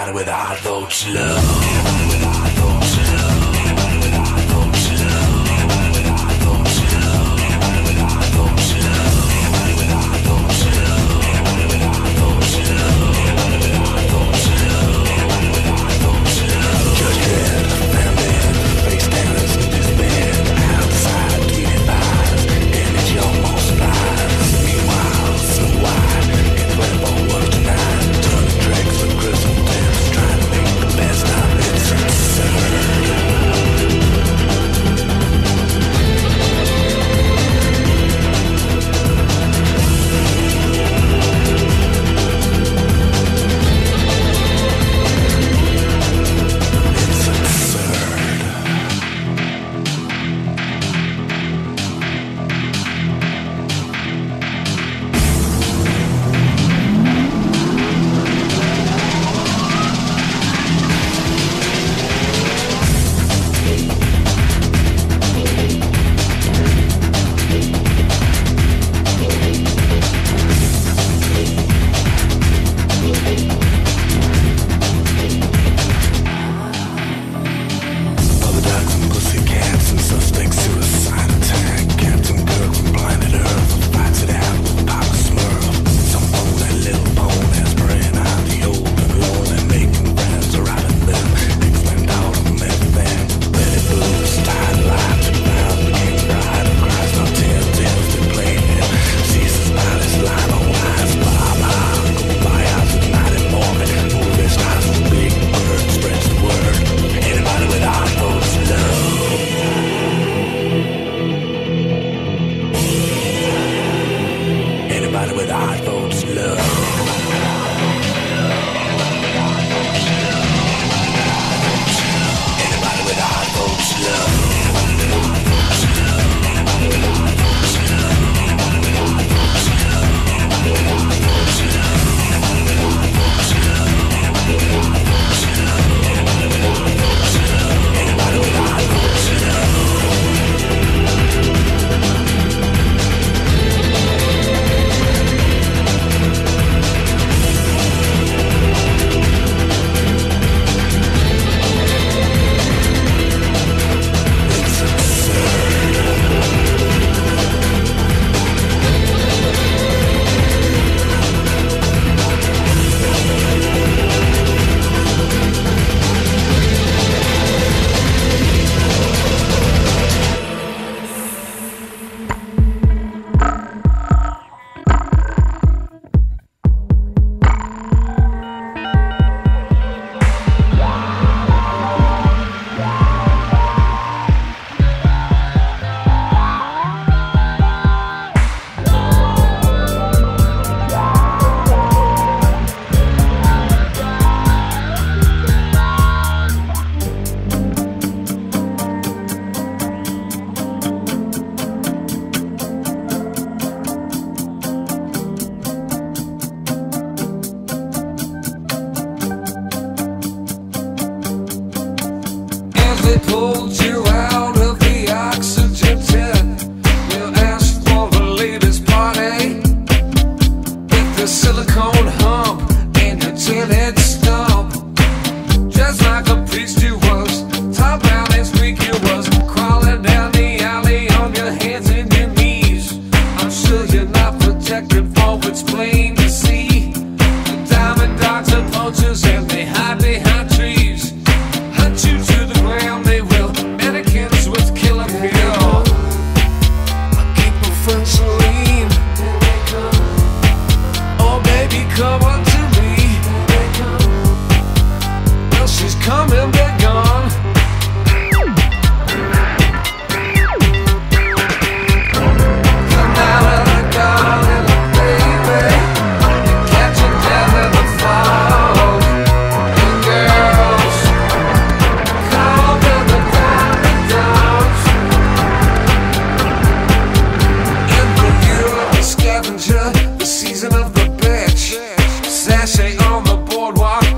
Anybody with high thoughts love. Anybody with high thoughts love. Anybody with high thoughts love. Anybody with high thoughts love. Anybody with high thoughts love. Anybody with high thoughts love. Anybody with high thoughts love. Anybody with high thoughts love. Anybody with high thoughts love. Judge head, family, face down and scoop his bed. Outside, tweeting lies, and it's your most lies. Meanwhile, so wide, in the rainbow world tonight. Turning tricks with crystal tips, trying to make the best of it. It's absurd. The season of the bitch, sashay on the boardwalk.